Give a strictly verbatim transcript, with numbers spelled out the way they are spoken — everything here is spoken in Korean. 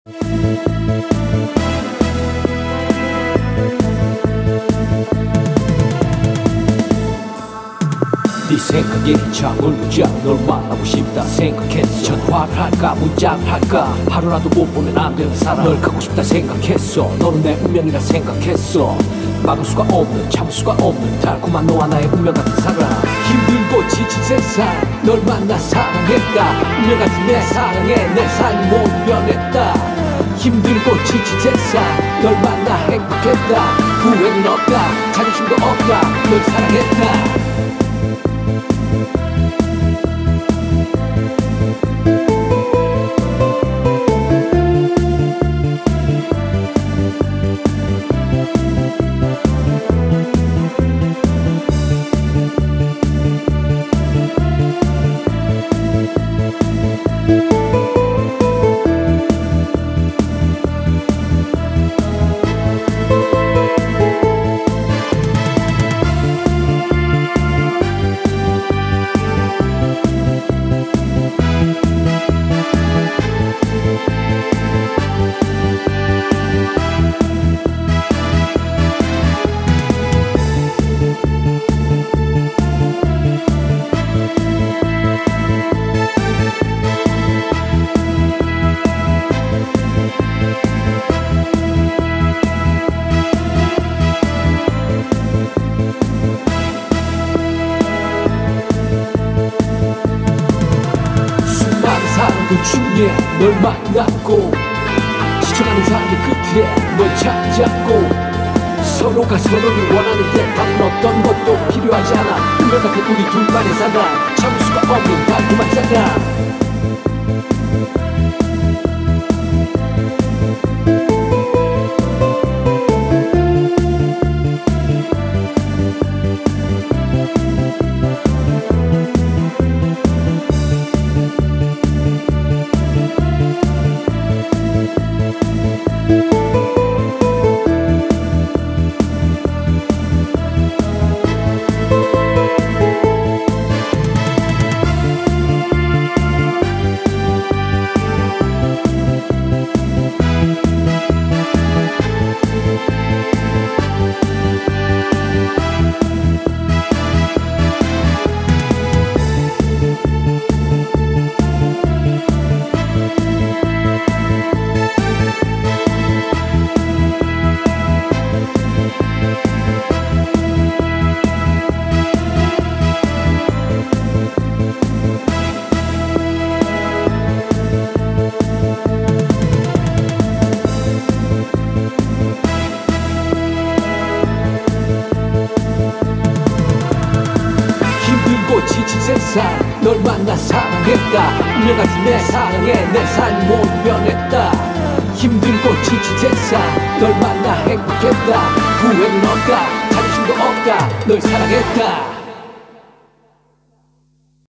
네 생각에 잠을자 널 만나고 싶다 생각했어. 전화를 할까 문자를 할까 하루라도 못 보면 안 되는 사람 널 갖고 싶다 생각했어. 너는 내 운명이라 생각했어. 막을 수가 없는 참을 수가 없는 달콤한 너와 나의 운명 같은 사랑. 힘들고 지친 세상 널 만나 사랑했다. 운명 같은 내 사랑에 내 삶이 못 변했다. 힘들고 지친 세상 널 만나 행복했다. 후회는 없다 자존심도 없다 널 사랑했다. 그 중에 널 만났고 지쳐가는 삶의 끝에 널 찾았고 서로가 서로를 원하는데 다른 어떤 것도 필요하지 않아. 운명 같은 우리 둘만의 사랑 참을 수가 없는 달콤한 사랑. 지친 세상 널 만나 사랑했다. 운명 같은 내 사랑에 내 삶이 못 변했다. 힘들고 지친 세상 널 만나 행복했다. 후회는 없다 자존심도 없다 널 사랑했다.